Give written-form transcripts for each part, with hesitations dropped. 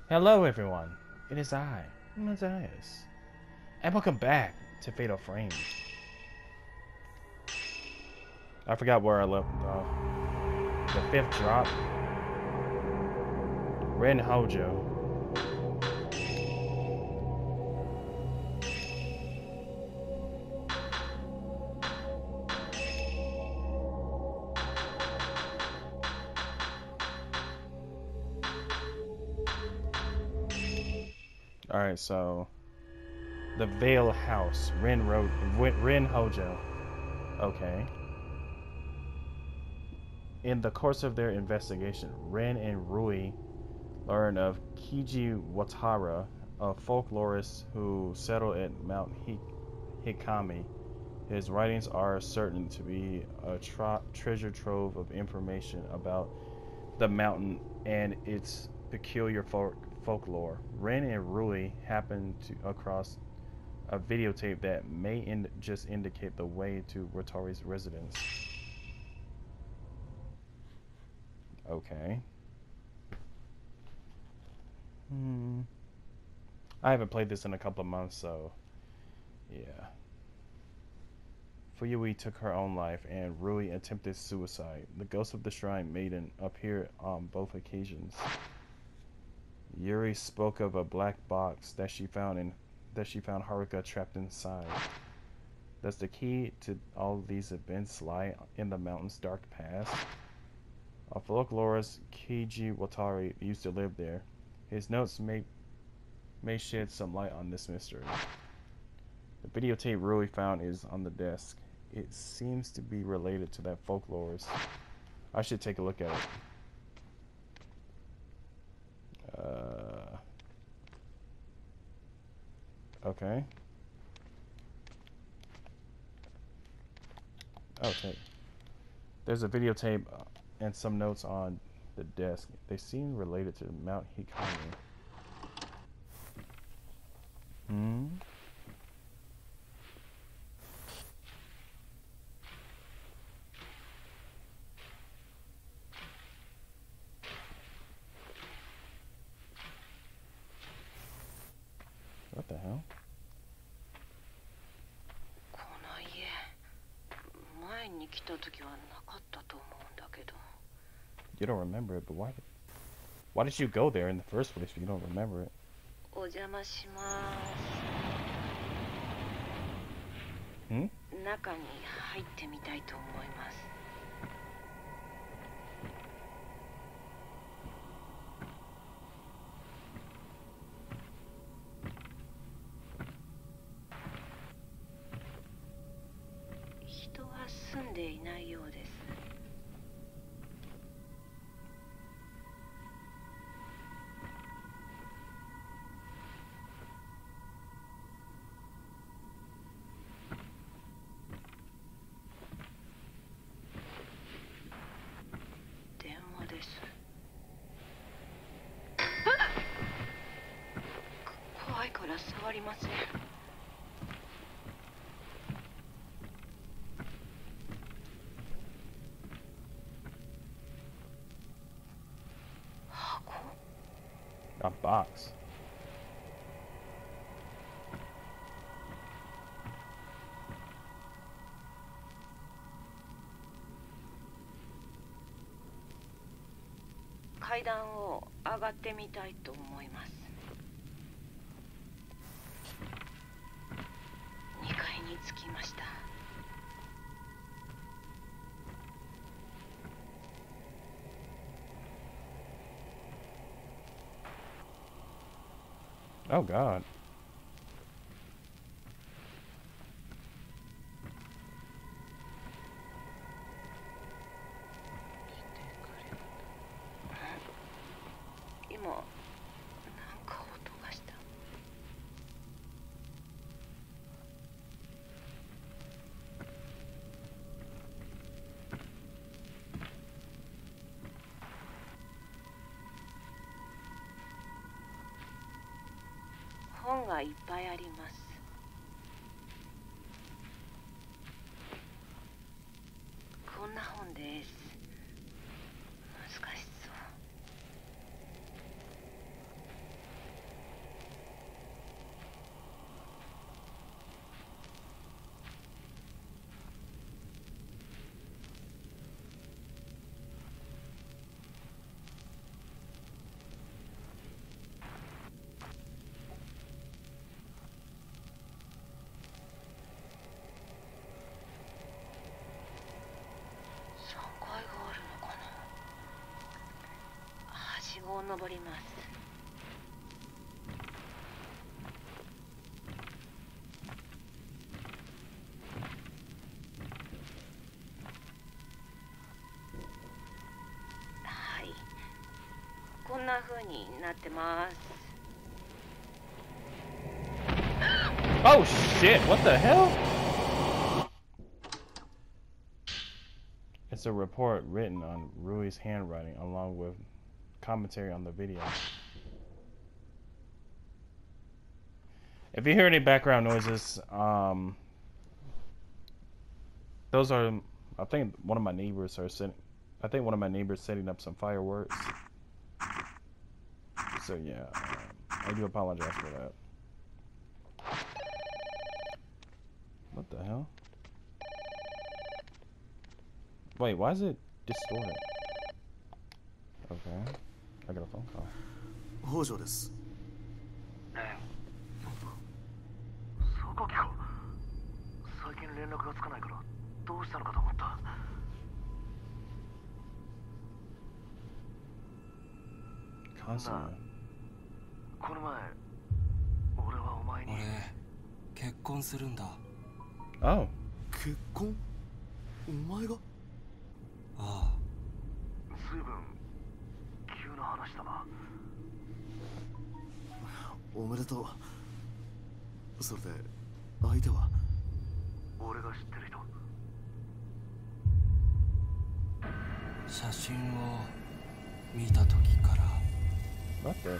Hello, everyone. It is I, Matthias, and welcome back to Fatal Frame. I forgot where I left off. The fifth drop, Ren Hojo. All right, so the Vale House, Ren Hojo. Okay. In the course of their investigation, Ren and Rui learn of Kiji Watara, a folklorist who settled at Mount Hikami. His writings are certain to be a treasure trove of information about the mountain and its peculiar folklore. Ren and Rui happen to across a videotape that may just indicate the way to Watari's residence. Okay. Hmm. I haven't played this in a couple of months, so yeah. Fuyui took her own life, and Rui attempted suicide. The ghost of the Shrine Maiden appeared on both occasions. Yuri spoke of a black box that she found Haruka trapped inside. Does the key to all these events lie in the mountain's dark past? A folklorist, Keiji Watari, used to live there. His notes may shed some light on this mystery. The videotape Rui found is on the desk. It seems to be related to that folklorist. I should take a look at it. Okay. Okay. There's a videotape and some notes on the desk. They seem related to Mount Hikami. Hmm? What the hell? この家、前に来た時はなかったと思うんだけど。 You don't remember it, but why did you go there in the first place if you don't remember it? お邪魔しま Hmm? す。中に入ってみたいと思います。人は住んでいないようです。電話です。怖いから触りません。箱？ A box. 階段を上がってみたいと思います。2階に着きました。 Oh god. 今なんか音がした。本がいっぱいあります。こんな本です。難しそう。 こう登ります。はい、こんな風になってます。 Oh shit, what the hell? It's a report written on Rui's handwriting along with commentary on the video. If you hear any background noises, those are, I think one of my neighbors setting up some fireworks. So yeah, I do apologize for that. What the hell? Wait, why is it distorted? Okay, I got a phone call. 北条です。 ねえ、榊か。最近連絡がつかないからどうしたのかと思った。 Kazuya. この前、俺はお前に。 俺、結婚するんだ。 Oh. 結婚？お前が？ああ。 随分急な話だな。 おめでとう。それで相手は？ 俺が知ってる人。 写真を見た時から。 What the?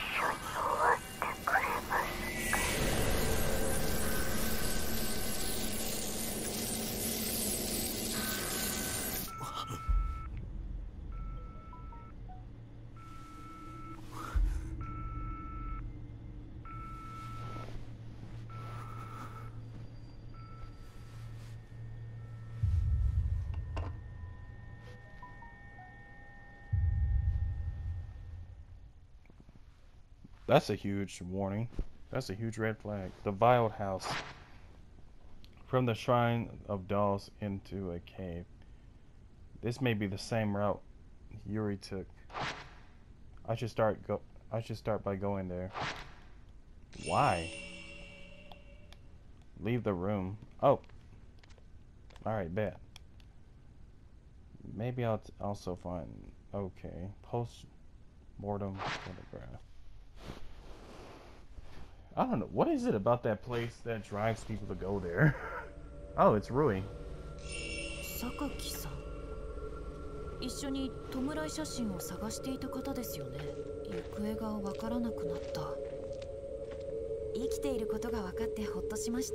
That's a huge warning. That's a huge red flag. The Veiled House. From the Shrine of Dolls into a cave. This may be the same route Yuri took. I should start by going there. Why? Leave the room. Oh. Alright, bet. Maybe I'll also find... Okay. Post-mortem photograph. I don't know. What is it about that place that drives people to go there? Oh, it's Rui. 榊さん。一緒に弔い写真を探していた方ですよね。行方がわからなくなった。生きていることが分かってほっとしました。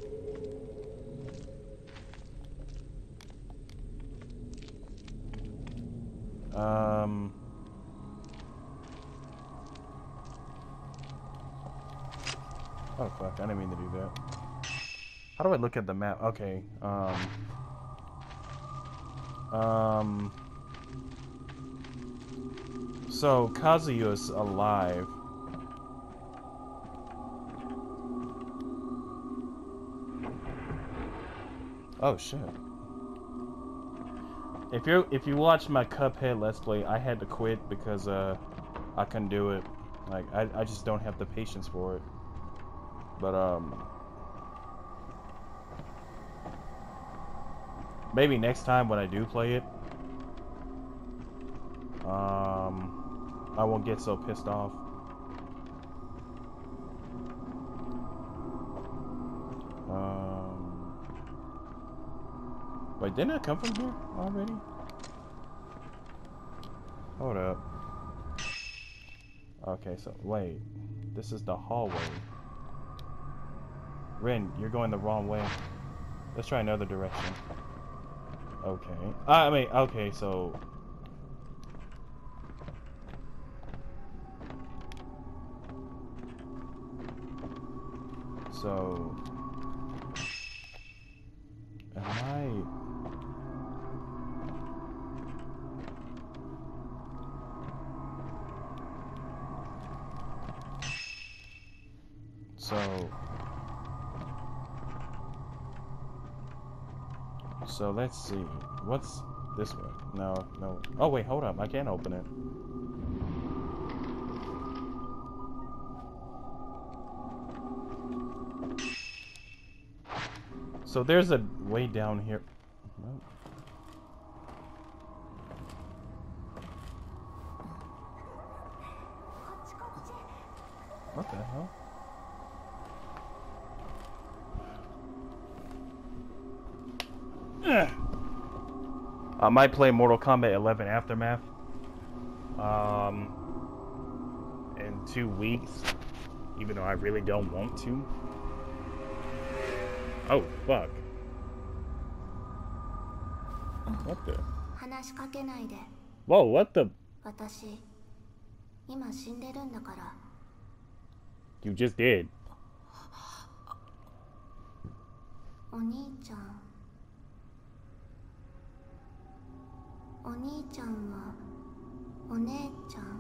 Oh fuck, I didn't mean to do that. How do I look at the map? Okay, so Kazuya's alive. Oh shit. If you watch my Cuphead Let's Play, I had to quit because I couldn't do it. Like I just don't have the patience for it. But maybe next time when I do play it, I won't get so pissed off. Wait, didn't I come from here already? Hold up. Okay, so wait, this is the hallway. Rin, you're going the wrong way. Let's try another direction. Okay. I mean, okay, so... So... Am I... So let's see. What's this way? No. Oh wait, hold up. I can't open it. So there's a way down here. Nope. What the hell? I might play Mortal Kombat 11 Aftermath in 2 weeks, even though I really don't want to. Oh, fuck. What the? 話しかけないで。 Whoa, what the? 私、今死んでるんだから。 You just did. お兄ちゃん。お兄ちゃんはお姉ちゃん。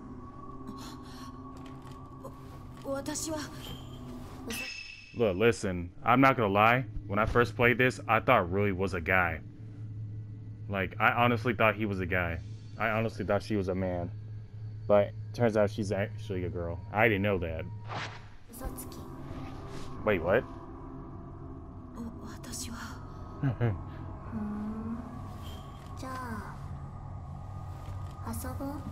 私は Look, listen, I'm not gonna lie. When I first played this, I thought Rui was a guy. Like, I honestly thought he was a guy. I honestly thought she was a man. But turns out she's actually a girl. I didn't know that. 嘘つき。 Wait, what? 私はじゃあ遊ぼう。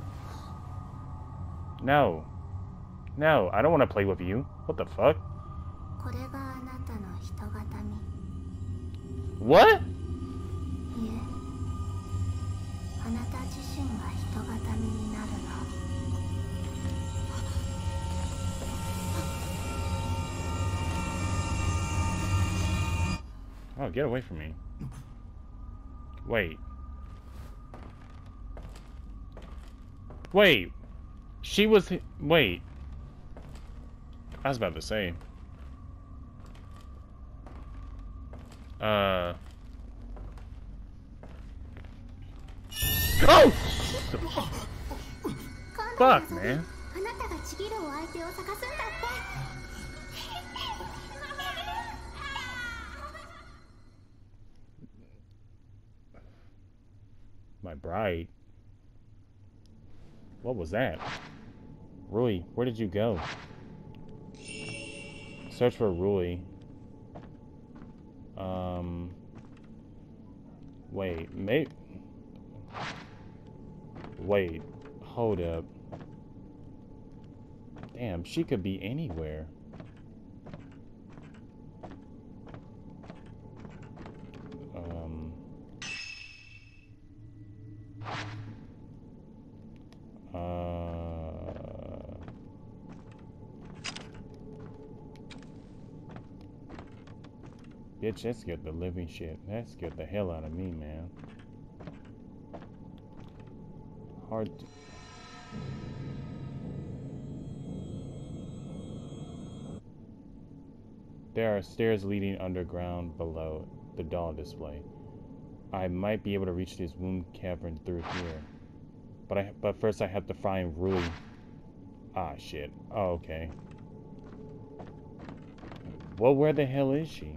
No. No, I don't want to play with you. What the fuck? これがあなたの人形見。 What? いえ、あなた自身が人形見になるの。 Oh, get away from me. Wait. Wait. She was... Wait. I was about to say. Oh! Fuck, man. あなたがちぎるお相手を探すんだって。 My bride? What was that? Rui, where did you go? Search for Rui. Wait, wait, hold up. Damn, she could be anywhere. Bitch, that scared the living shit. That scared the hell out of me, man. Hard to... There are stairs leading underground below the doll display. I might be able to reach this womb cavern through here. But first I have to find Rui. Ah, shit. Oh, okay. Well, where the hell is she?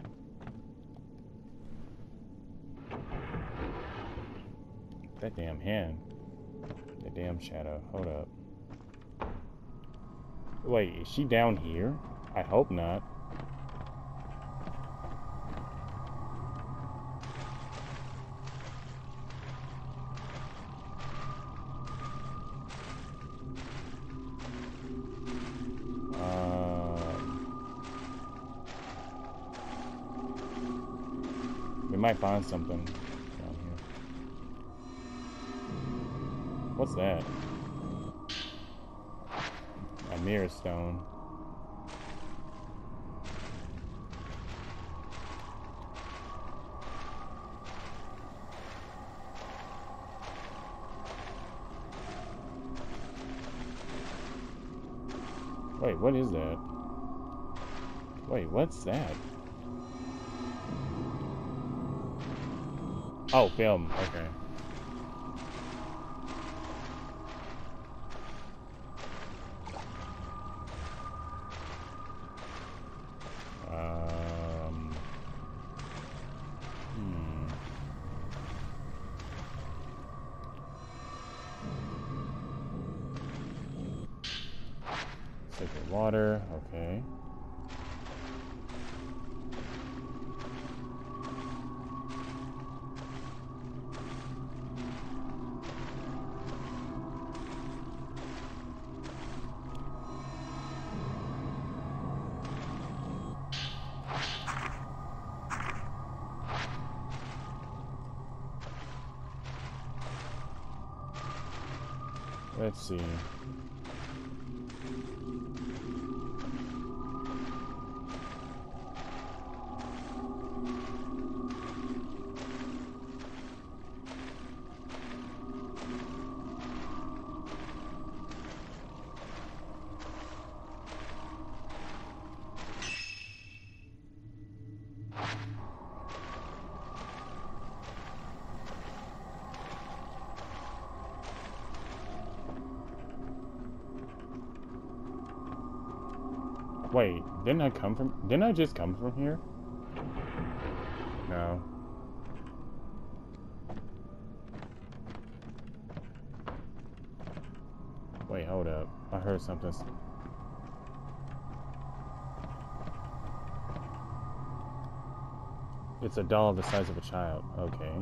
That damn hand. The damn shadow. Hold up. Wait, is she down here? I hope not. We might find something down here. What's that? A mirror stone. Wait, what is that? Wait, what's that? Oh, film. Okay. Sacred water. Okay. Let's see. Wait, didn't I just come from here? No. Wait, hold up. I heard something. It's a doll the size of a child. Okay.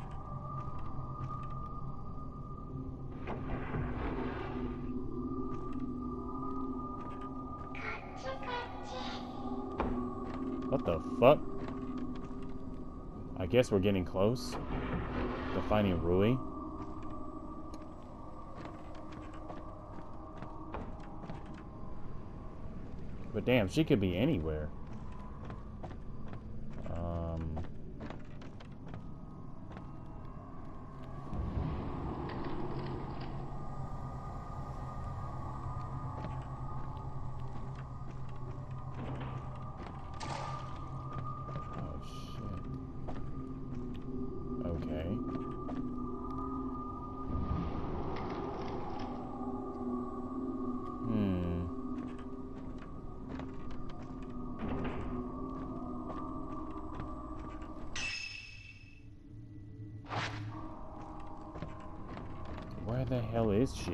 What the fuck? I guess we're getting close to finding Rui. But damn, she could be anywhere. Where the hell is she?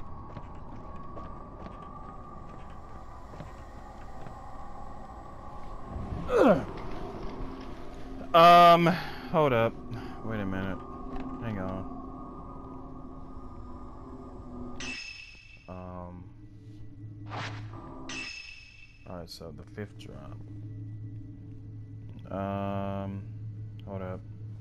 Hold up. Wait a minute. Hang on. Alright, so the 5th drop. Hold up.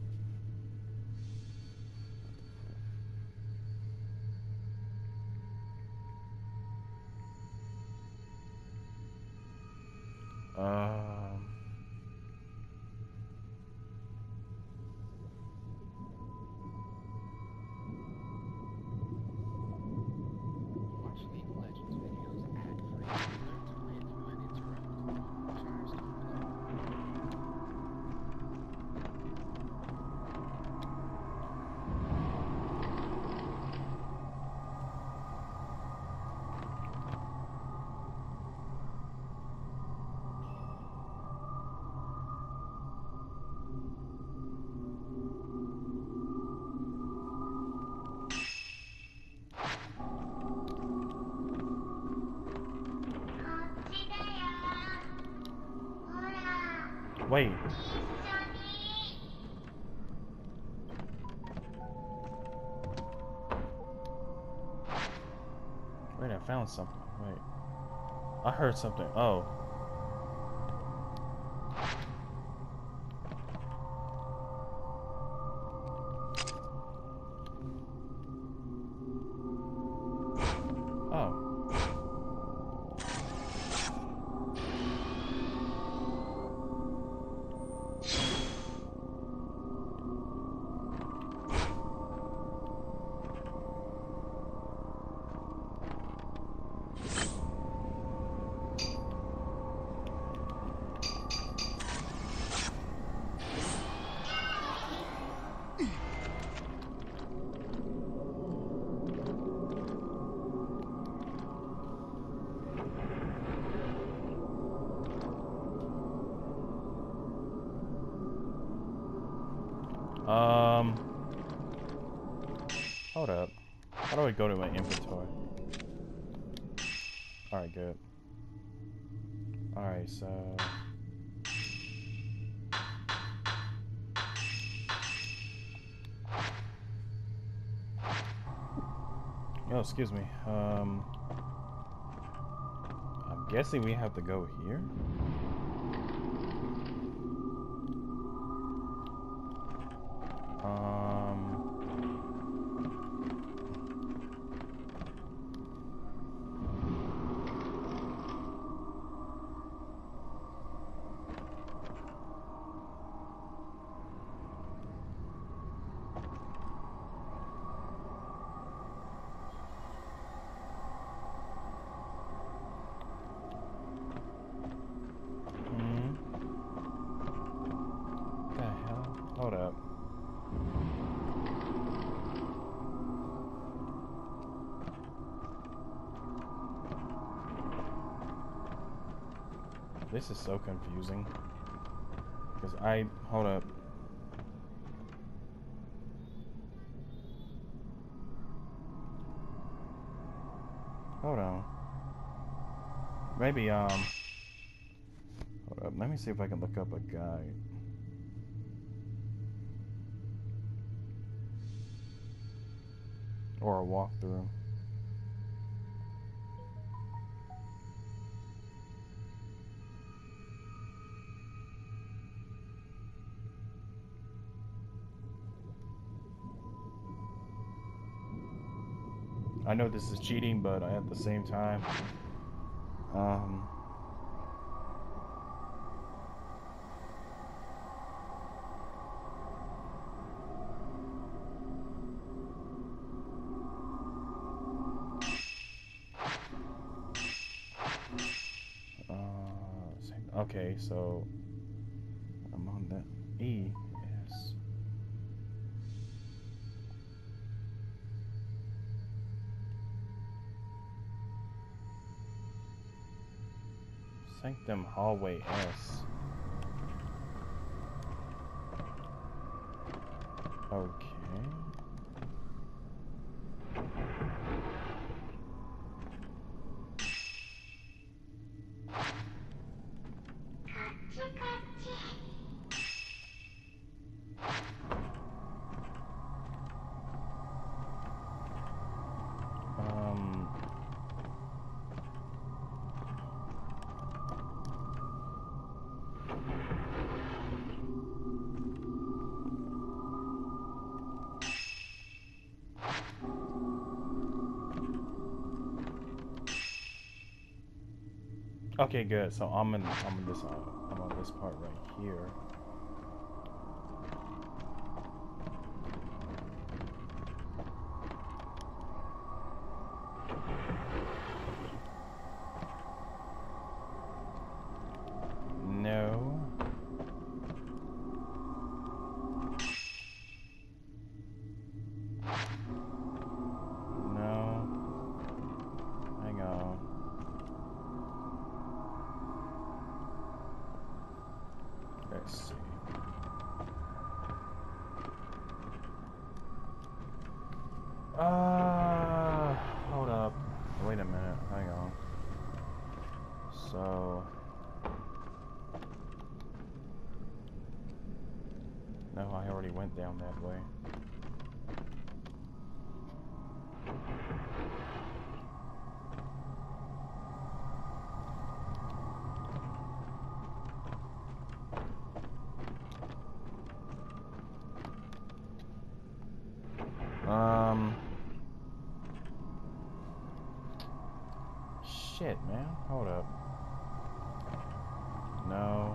Wait. Wait, I found something. Wait. I heard something. Oh. Hold up. How do I go to my inventory? Alright, good. Alright, so... Oh, excuse me. I'm guessing we have to go here? This is so confusing. Because hold up. Hold on. Maybe, hold up. Let me see if I can look up a guide. Or a walkthrough. I know this is cheating, but at the same time, okay, so I'm on that E. Yes. Sanctum Hallway S. Okay. Okay, good. So I'm on this part right here. No. No. Hang on. Let's see. Hold up. Wait a minute. Hang on. So. No, I already went down that way. Shit, man. Hold up. No.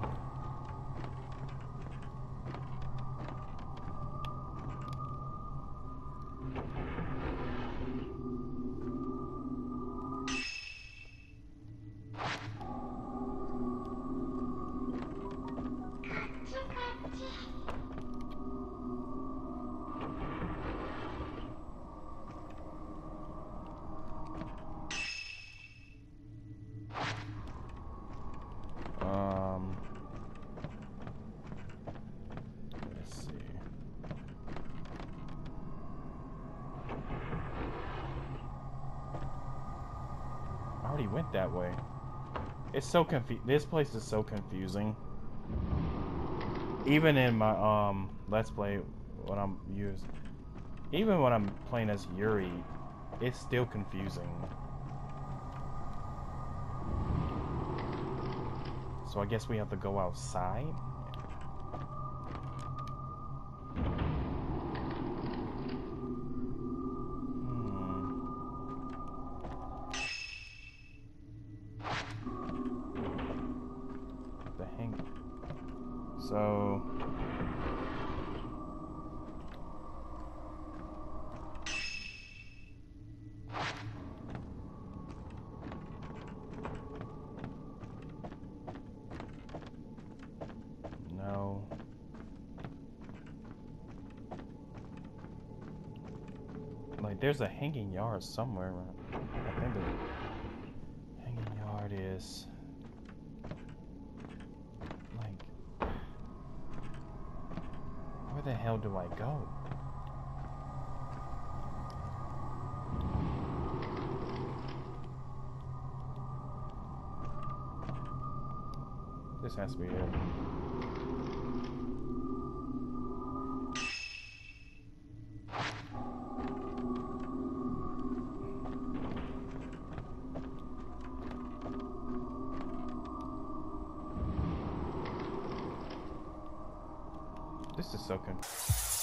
Let's see. I already went that way. It's so this place is so confusing. Even in my Let's Play, when I'm even when I'm playing as Yuri, it's still confusing. So I guess we have to go outside. So no. Like there's a hanging yard somewhere. I think the hanging yard is hell do I go? This has to be it. This is so good.